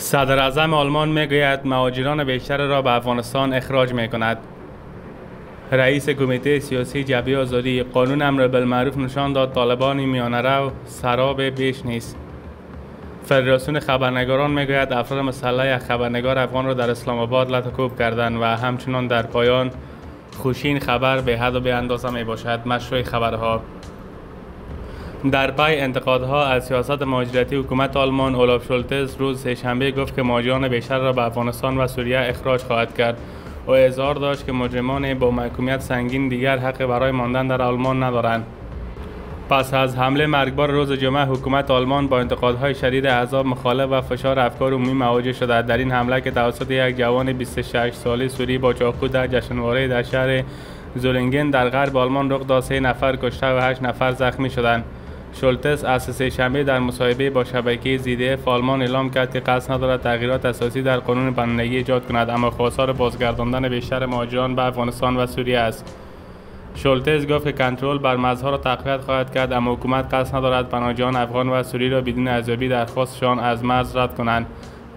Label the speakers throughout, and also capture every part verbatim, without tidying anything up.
Speaker 1: صدر اعظم آلمان میگوید مهاجران بیشتر را به افغانستان اخراج می کند. رئیس کمیته سیاسی جبهه آزادی قانون امر بالمعروف نشان داد طالبان میانه رو سراب بیش نیست. فدراسیون خبرنگاران میگوید افراد مسلح خبرنگار افغان را در اسلام آباد لطکوب کردند و همچنان در پایان خوشین خبر به حد و به اندازه می باشد. مشروع خبرها در پی انتقادها از سیاست مهاجرتی حکومت آلمان، اولاف شولتز روز سه‌شنبه گفت که مهاجران بیشتر را به افغانستان و سوریه اخراج خواهد کرد. او اظهار داشت که مجرمان با محکومیت سنگین دیگر حق برای ماندن در آلمان ندارند. پس از حمله مرگبار روز جمعه، حکومت آلمان با انتقادهای شدید احزاب مخالف و فشار افکار عمومی مواجه شده. در این حمله که توسط یک جوان بیست و شش ساله سوری با چاقو در جشنواره در شهر زولینگن در غرب آلمان رخ داد، سه نفر کشته و هشت نفر زخمی شدند. شولتز از سه‌شنبه در مصاحبه با شبکه زی دی اف آلمان اعلام کرد که قصد ندارد تغییرات اساسی در قانون پناهندگی ایجاد کند، اما خواستار بازگرداندن بیشتر مهاجران به افغانستان و سوریه است. شولتز گفت که کنترل بر مرزها را تقویت خواهد کرد، اما حکومت قصد ندارد پناهجویان افغان و سوری را بدون ارزیابی درخواستشان از مرز رد کنند.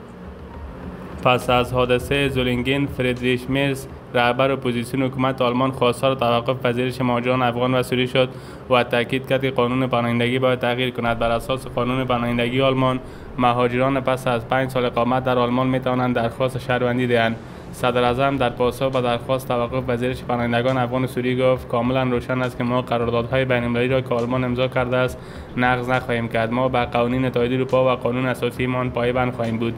Speaker 1: پس از حادثه زولینگن، فریدریش مرز، رهبر اپوزیسیون حکومت آلمان، خواستار توقف پذیرش مهاجران افغان و سوری شد و تاکید کرد که قانون پناهندگی باید تغییر کند. بر اساس قانون پناهندگی آلمان، مهاجران پس از پنج سال اقامت در آلمان می توانند درخواست شهروندی دهند. صدر اعظم در پاسخ به درخواست توقف پذیرش پناهندگان افغان و سوری گفت کاملا روشن است که ما قراردادهای بین‌المللی را که آلمان امضا کرده است نقض نخواهیم کرد. ما به قوانین اتحادیه اروپا و قانون اساسی مان پایبند خواهیم بود.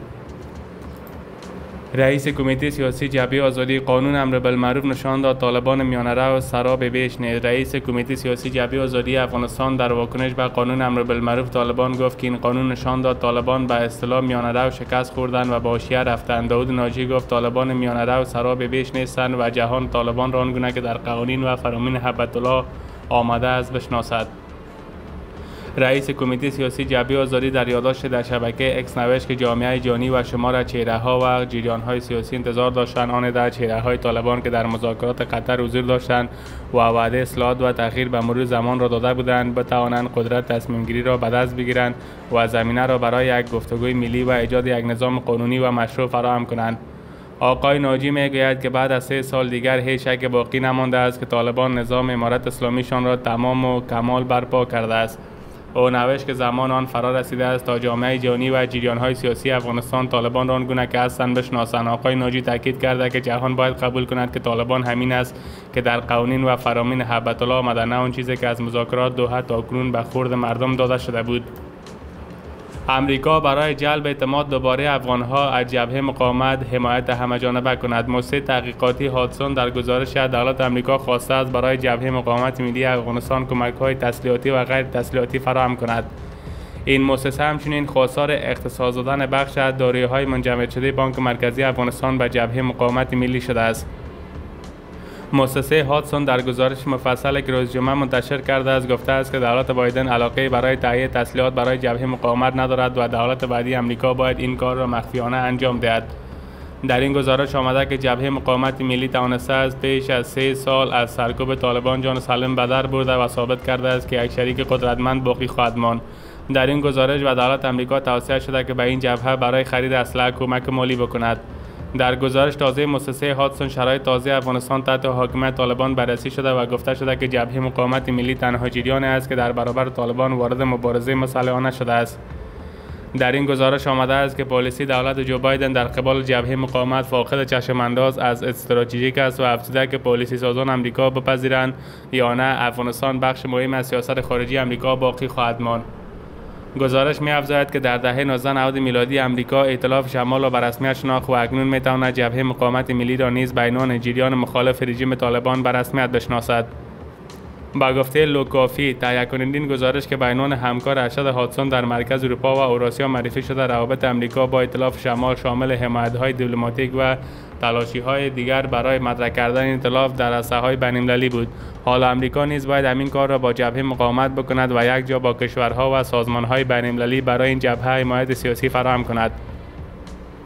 Speaker 1: رئیس کمیته سیاسی جبهه آزادی قانون امر بالمعروف نشان داد طالبان میانه رو سراب بیش نیست. رئیس کمیته سیاسی جبهه آزادی افغانستان در واکنش به قانون امر بالمعروف طالبان گفت که این قانون نشان داد طالبان به اصطلاح میانه رو شکست خوردند و به حاشیه رفتند. داود ناجی گفت طالبان میانه رو سراب بیش نیستند و جهان طالبان را آنگونه که در قوانین و فرامین هیبت الله آمده است بشناسد. رئیس کمیته سیاسی جبهه آزادی در یادداشت در شبکه اکس نوشت که جامعه جهانی و شمار چهره‌ها و جریان‌های سیاسی انتظار داشتند آن در چهره‌های طالبان که در مذاکرات قطر حضور داشتند و وعده اصلاحات و تغییر به مرور زمان را داده بودند بتوانند قدرت تصمیم گیری را به دست بگیرند و زمینه را برای یک گفتگوی ملی و ایجاد یک نظام قانونی و مشروع فراهم کنند. آقای ناجی میگوید که بعد از سه سال دیگر هیچ شک باقی نمانده است که طالبان نظام امارت اسلامیشان را تمام و کمال برپا کرده است. او نوشت که زمان آن فرا رسیده است تا جامعه جهانی و جریان‌های سیاسی افغانستان طالبان را آنگونه که هستند بشناسند. آقای ناجی تاکید کرده که جهان باید قبول کند که طالبان همین است که در قوانین و فرامین هیبت الله آمده، نه آن چیزی که از مذاکرات دوحه تاکنون به خورد مردم داده شده بود. امریکا برای جلب اعتماد دوباره افغانها از جبهه مقاومت حمایت همه‌جانبه کند. موسسه تحقیقاتی هادسون در گزارش دولت آمریکا خواسته است برای جبهه مقاومت ملی افغانستان کمک‌های تسلیحاتی و غیر تسلیحاتی فراهم کند. این موسسه همچنین خواستار اختصاص دادن بخش از دارایی‌های منجمد شده بانک مرکزی افغانستان به جبهه مقاومت ملی شده است. مؤسسه هادسون در گزارش مفصلی که روز جمعه منتشر کرده است گفته است که دولت بایدن علاقه برای تهیه تسلیحات برای جبهه مقاومت ندارد و دولت بعدی آمریکا باید این کار را مخفیانه انجام دهد. در این گزارش آمده که جبهه مقاومت ملی توانسته است پیش از سه سال از سرکوب طالبان جان سالم به در برده و ثابت کرده است که یک شریک قدرتمند باقی خواهد ماند. در این گزارش به دولت آمریکا توصیه شده که به این جبهه برای خرید اسلحه کمک مالی بکند. در گزارش تازه مؤسسه هادسون شرایط تازه افغانستان تحت حاکمیت طالبان بررسی شده و گفته شده که جبهه مقاومت ملی تنها جریانی است که در برابر طالبان وارد مبارزه مسلحانه شده است. در این گزارش آمده است که پالیسی دولت جو بایدن در قبال جبهه مقاومت فاقد چشم انداز از استراتژیک است و افزوده که پالیسی سازان آمریکا بپذیرند یا نه افغانستان بخش مهم از سیاست خارجی آمریکا باقی خواهد ماند. گزارش می‌افزاید که در دهه هزار و نهصد و نود میلادی آمریکا ائتلاف شمال را به رسمیت شناخت و اکنون می‌تواند جبهه مقاومت ملی را نیز بینان جریان مخالف رژیم طالبان به رسمیت بشناسد. با گفته لوکافی، تهیه کننده این گزارش که بینان همکار ارشد هادسون در مرکز اروپا و اوراسیا معرفی شده روابط آمریکا با ائتلاف شمال شامل حمایت‌های دیپلماتیک و تلاشی‌های دیگر برای مطرح کردن این ائتلاف در عرصه‌های بین‌المللی بود. حالا آمریکا نیز باید همین کار را با جبهه مقاومت بکند و یک جا با کشورها و سازمان‌های بین‌المللی برای این جبهه حمایت سیاسی فراهم کند.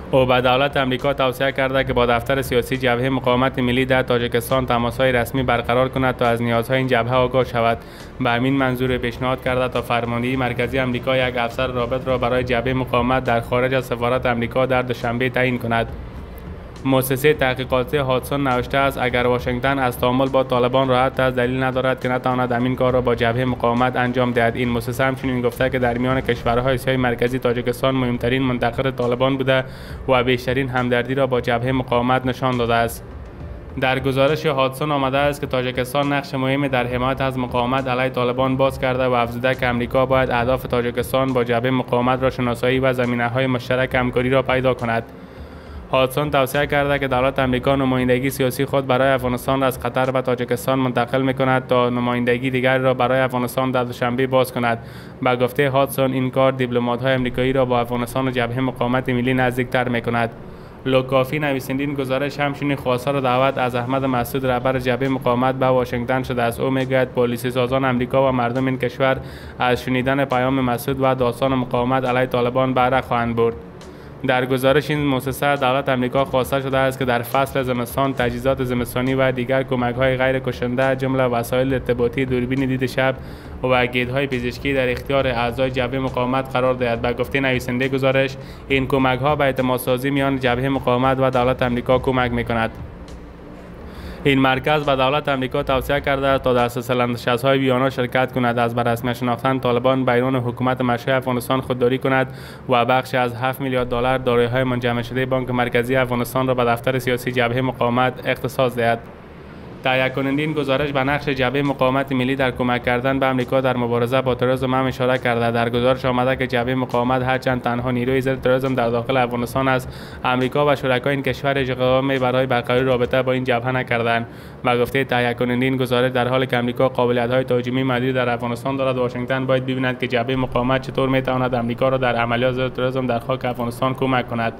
Speaker 1: او به دولت امریکا توصیه کرده که با دفتر سیاسی جبهه مقاومت ملی در تاجیکستان تماس‌های رسمی برقرار کند تا از نیازهای این جبهه آگاه شود. به همین منظور پیشنهاد کرده تا فرماندهی مرکزی امریکا یک افسر رابط را برای جبهه مقاومت در خارج از سفارت امریکا در دوشنبه تعیین کند. مؤسسه تحقیقاتی هادسون نوشته است اگر واشنگتن از تعامل با طالبان راحت است، دلیل ندارد که نتواند همین کار را با جبهه مقاومت انجام دهد. این مؤسسه همچنین گفته که در میان کشورهای آسیای مرکزی تاجیکستان مهمترین منتقد طالبان بوده و بیشترین همدردی را با جبهه مقاومت نشان داده است. در گزارش هادسون آمده است که تاجیکستان نقش مهمی در حمایت از مقاومت علیه طالبان باز کرده و افزوده که امریکا باید اهداف تاجیکستان با جبهه مقاومت را شناسایی و زمینه‌های مشترک همکاری را پیدا کند. هادسون توصیه کرده که دولت امریکا نمایندگی سیاسی خود برای افغانستان را از قطر به تاجیکستان منتقل می‌کند تا نمایندگی دیگری را برای افغانستان در دوشنبه باز کند. به گفته هادسون این کار دیپلمات‌های امریکایی را با افغانستان و جبهه مقاومت ملی نزدیکتر می‌کند. لوکافی نویسنده این گزارش همچنین خواستار دعوت از احمد مسعود رهبر جبهه مقاومت به واشنگتن شده است. او میگوید پالیسی سازان امریکا و مردم این کشور از شنیدن پیام مسعود و داستان مقاومت علیه طالبان بهره خواهند برد. در گزارش این مؤسسه دولت امریکا خواسته شده است که در فصل زمستان تجهیزات زمستانی و دیگر کمک‌های غیر کشنده جمله وسایل ارتباطی، دوربین دید شب و گیدهای پزشکی در اختیار اعضای جبهه مقاومت قرار دهد. به گفته نویسنده گزارش این کمک‌ها به اعتمادسازی میان جبهه مقاومت و دولت امریکا کمک می‌کند. این مرکز به دولت امریکا توصیه کرده تا در سلسله نشست‌های ویانا شرکت کند، از بررسمی شناختن طالبان بیرون حکومت مشروع افغانستان خودداری کند و بخش از هفت میلیارد دلار دارایی‌های منجمد شده بانک مرکزی افغانستان را به دفتر سیاسی جبهه مقاومت اختصاص دهد. تهیه کننده این گزارش به نقش جبهه مقاومت ملی در کمک کردن به امریکا در مبارزه با تروریسم هم اشاره کرده. در گزارش آمده که جبهه مقاومت هرچند تنها نیروی ضد تروریسم در داخل افغانستان است، امریکا و شرکای این کشور اقدامی برای برقراری رابطه با این جبهه نکردند. به گفته تهیه کننده این گزارش در حالی که امریکا قابلیت‌های تهاجمی محدودی در افغانستان دارد، واشنگتن باید ببیند که جبهه مقاومت چطور می‌تواند امریکا را در عملیات ضد تروریسم در خاک افغانستان کمک کند.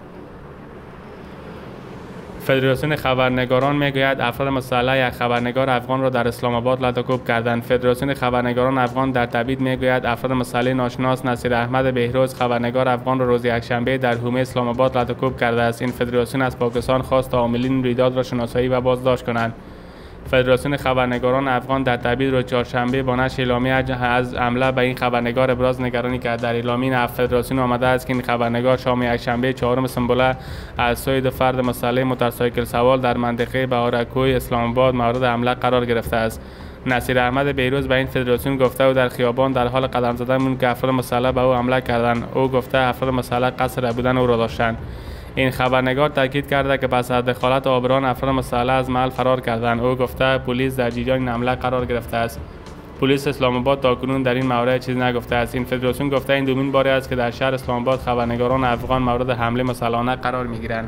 Speaker 1: فدراسیون خبرنگاران میگوید افراد مسلح یک خبرنگار افغان را در اسلام آباد لطوکوب کردند. فدراسیون خبرنگاران افغان در تبعید میگوید افراد مسلح ناشناس نصیر احمد بهروز خبرنگار افغان را روز یکشنبه در حومه اسلام آباد لطوکوب کرده است. این فدراسیون از پاکستان خواست تا عاملین رویداد را شناسایی و بازداشت کنند. فدراسیون خبرنگاران افغان در تبعید روز چهارشنبه با نشر اعلامیه از حمله به این خبرنگار ابراز نگرانی کرد. در اعلامیه فدراسیون آمده است که این خبرنگار شام یکشنبه چهارم سنبله از سوی دو فرد مسلح موتورسایکل سوار در منطقه بهارکوی اسلام آباد مورد حمله قرار گرفته است. نصیر احمد بهروز به این فدراسیون گفته او در خیابان در حال قدم زدن بود که افراد مسلح به او حمله کردند. او گفته افراد مسلح قصد بودن او را داشتند. این خبرنگار تاکید کرده که پس از دخالت آبران افراد مسلح از محل فرار کردند. او گفته پلیس در جریان این حمله قرار گرفته است. پلیس اسلام آباد تاکنون در این مورد چیزی نگفته است. این فدراسیون گفته این دومین باری است که در شهر اسلام آباد خبرنگاران افغان مورد حمله مسلحانه قرار میگیرند.